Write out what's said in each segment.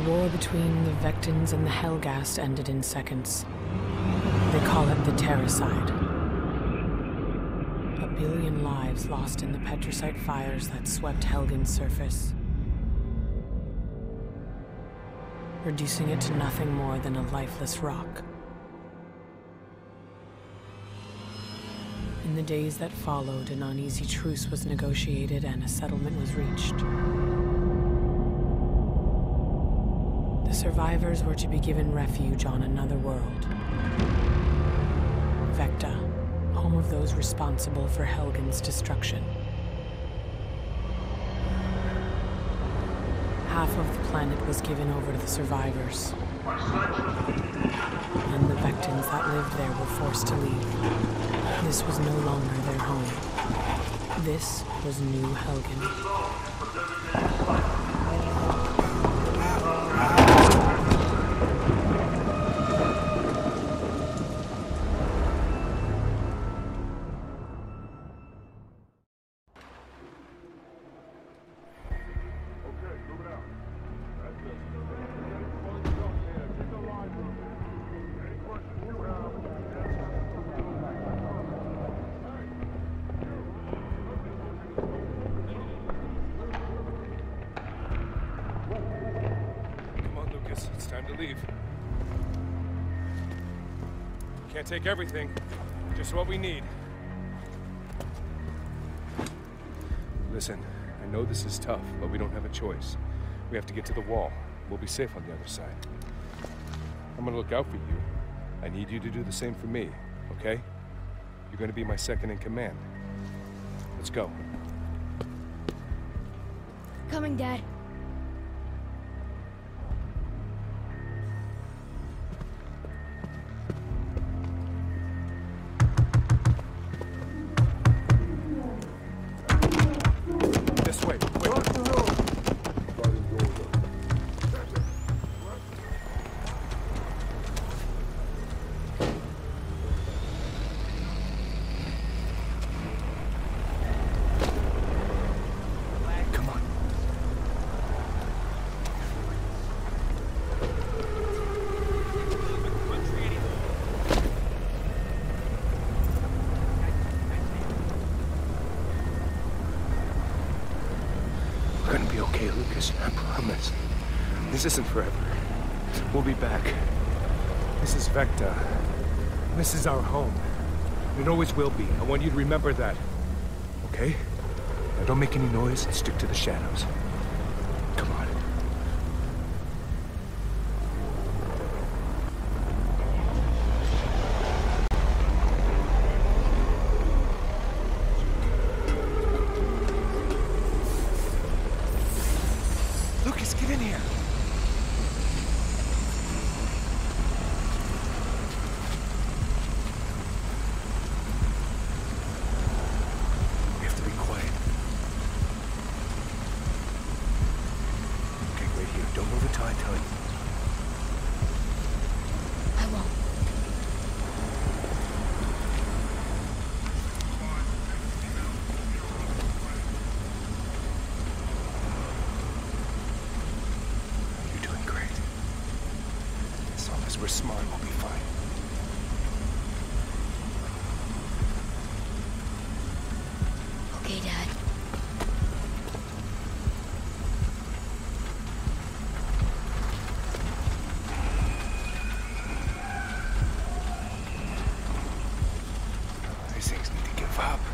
war between the Vectans and the Helghast ended in seconds. They call it the Terracide. 1 billion lives lost in the Petricite fires that swept Helgen's surface, reducing it to nothing more than a lifeless rock. In the days that followed, an uneasy truce was negotiated and a settlement was reached. The survivors were to be given refuge on another world. Vecta, home of those responsible for Helgen's destruction. Half of the planet was given over to the survivors, and the Vectans that lived there were forced to leave. This was no longer their home. This was New Helgen. It's time to leave. Can't take everything, just what we need. Listen, I know this is tough, but we don't have a choice. We have to get to the wall. We'll be safe on the other side. I'm gonna look out for you. I need you to do the same for me, okay? You're gonna be my second in command. Let's go. Coming, Dad. Okay, Lucas, I promise. This isn't forever. We'll be back. This is Vecta. This is our home. It always will be. I want you to remember that. Okay? Now don't make any noise and stick to the shadows. Come on. Lucas, get in here! We have to be quiet. Okay, wait here. Don't move until I tell you. I won't. We're smart, we'll be fine. Okay, Dad. These things need to give up.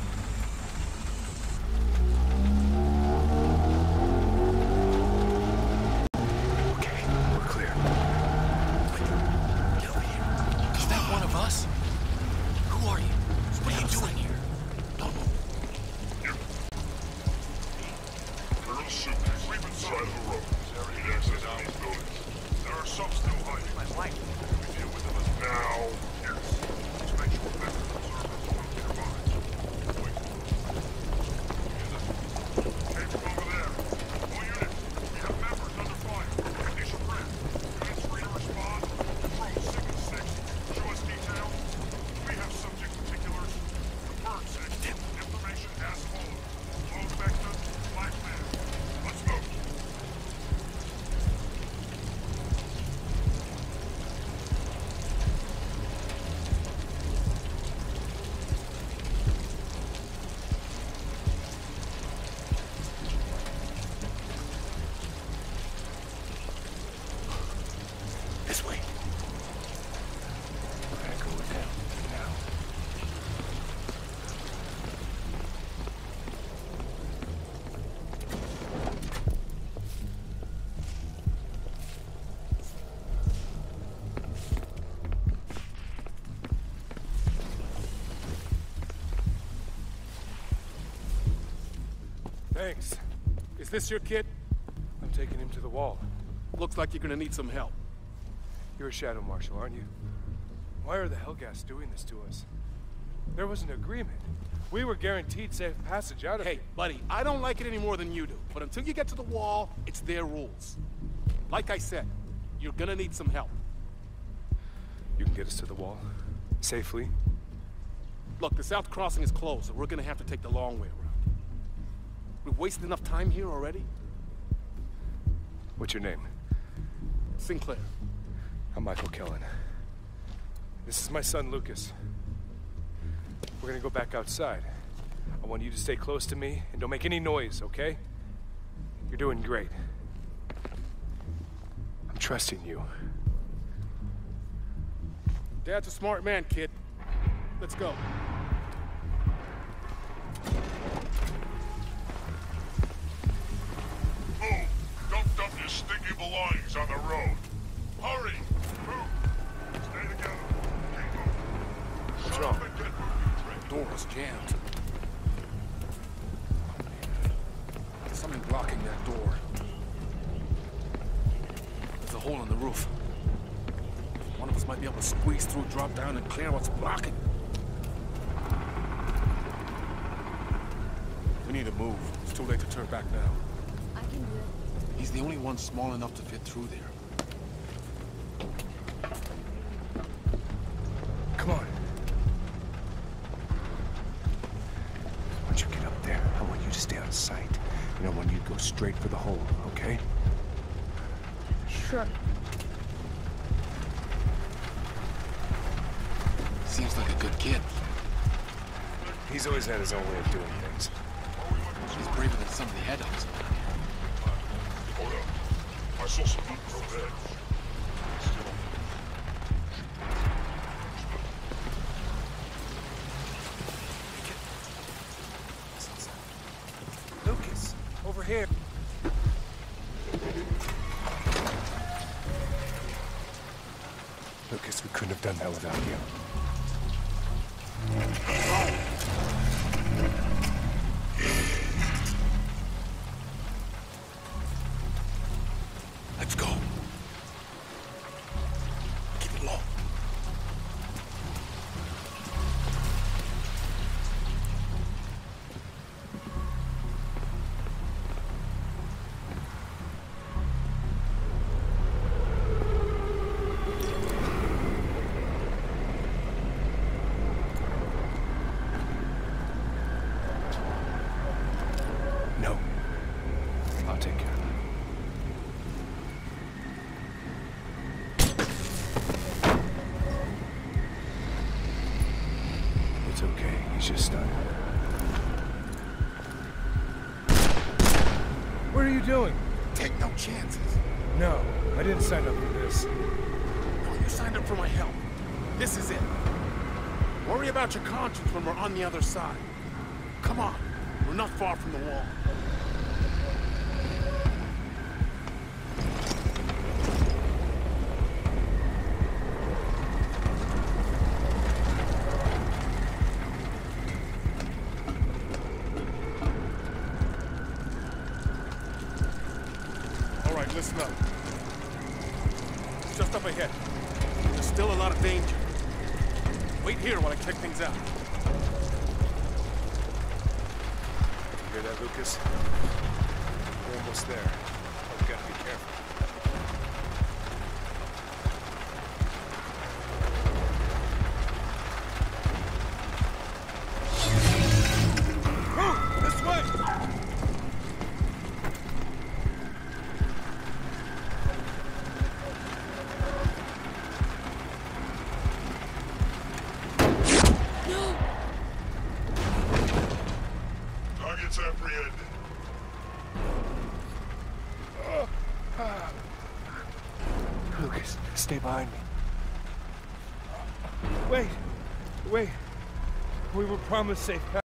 Okay, we're clear. Us? Who are you? What are you doing here? Don't move. Colonel Soup, sleep inside of the road. Need access to these buildings. There are some still hiding. My wife. We deal with them now, yes. Just make sure Vector observers don't get by. Thanks. Is this your kid? I'm taking him to the wall. Looks like you're gonna need some help. You're a Shadow Marshal, aren't you? Why are the Helghast doing this to us? There was an agreement. We were guaranteed safe passage out of Hey, here. buddy, I don't like it any more than you do. But until you get to the wall, it's their rules. Like I said, you're gonna need some help. You can get us to the wall? Safely? Look, the south crossing is closed, so we're gonna have to take the long way around. We've wasted enough time here already. What's your name? Sinclair. I'm Michael Kellen. This is my son, Lucas. We're gonna go back outside. I want you to stay close to me and don't make any noise, okay? You're doing great. I'm trusting you. Dad's a smart man, kid. Let's go. Move! Don't dump your stinky belongings on the road. Hurry! Move! Stay together. Keep moving. What's Shut wrong? up and get moving, Trey. Door was jammed. There's something blocking that door. There's a hole in the roof. One of us might be able to squeeze through, drop down, and clear what's blocking. We need to move. It's too late to turn back now. I can do it. He's the only one small enough to fit through there. Come on. Once you get up there, I want you to stay out of sight. And I want you to go straight for the hole, okay? Sure. Seems like a good kid. He's always had his own way of doing things. He's braver than some of the adults. Hold up. I saw some movement over there. Lucas, over here. Lucas, we couldn't have done that without you. Let's go. Keep it low. No. I'll take care of it. It's okay. He's just stunned. What are you doing? Take no chances. No, I didn't sign up for this. No, you signed up for my help. This is it. Worry about your conscience when we're on the other side. Come on. We're not far from the wall. All right, listen up. It's just up ahead. There's still a lot of danger. Wait here while I check things out. Hear that, Lucas? We're almost there. We gotta be careful. Move! This way! Targets apprehended. Lucas, stay behind me. Wait! Wait! We were promised safe passage.